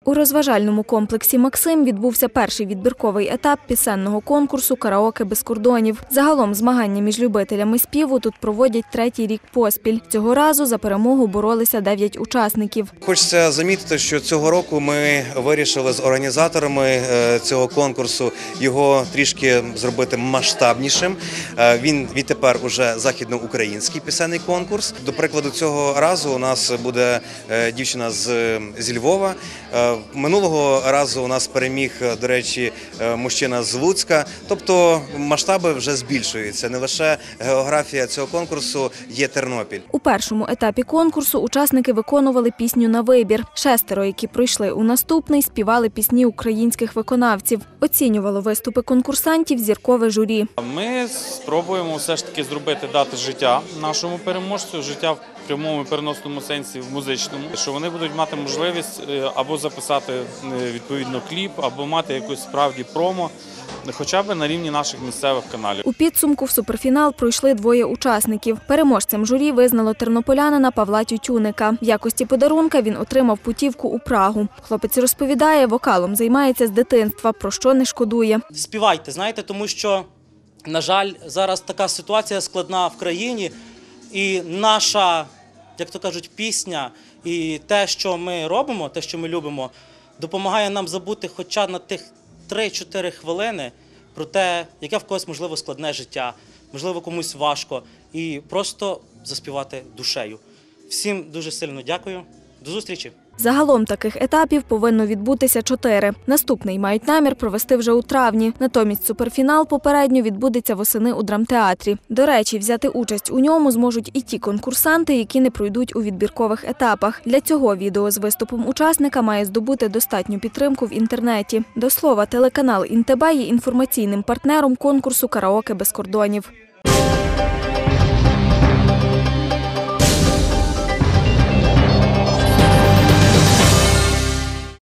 У розважальному комплексі «Максим» відбувся перший відбірковий етап пісенного конкурсу «Караоке без кордонів». Загалом змагання між любителями співу тут проводять третій рік поспіль. Цього разу за перемогу боролися 9 учасників. Хочеться замітити, що цього року ми вирішили з організаторами цього конкурсу його трішки зробити масштабнішим. Він відтепер уже західноукраїнський пісенний конкурс. До прикладу, цього разу у нас буде дівчина зі Львова. Минулого разу у нас переміг, до речі, мужчина з Луцька. Тобто масштаби вже збільшуються. Не лише географія цього конкурсу є Тернопіль. У першому етапі конкурсу учасники виконували пісню на вибір. 6, які пройшли у наступний, співали пісні українських виконавців. Оцінювало виступи конкурсантів зіркове журі. Ми спробуємо все ж таки дати життя нашому переможцю, життя в прямому і переносному сенсі, в музичному, що вони будуть мати можливість або записати відповідно кліп, або мати якусь справді промо, хоча б на рівні наших місцевих каналів. У підсумку в суперфінал пройшли 2 учасників. Переможцем журі визнало тернополянина Павла Тютюника. В якості подарунка він отримав путівку у Прагу. Хлопець розповідає, вокалом займається з дитинства, про що не шкодує. Співайте, знаєте, тому що, на жаль, зараз така ситуація складна в країні, і наша, як то кажуть, пісня і те, що ми робимо, те, що ми любимо, допомагає нам забути хоча на тих 3-4 хвилини про те, яке в когось, можливо, складне життя, можливо, комусь важко, і просто заспівати душею. Всім дуже сильно дякую. До зустрічі! Загалом таких етапів повинно відбутися 4. Наступний мають намір провести вже у травні. Натомість суперфінал попередньо відбудеться восени у драмтеатрі. До речі, взяти участь у ньому зможуть і ті конкурсанти, які не пройдуть у відбіркових етапах. Для цього відео з виступом учасника має здобути достатню підтримку в інтернеті. До слова, телеканал «ІНТБ» є інформаційним партнером конкурсу «Караоке без кордонів».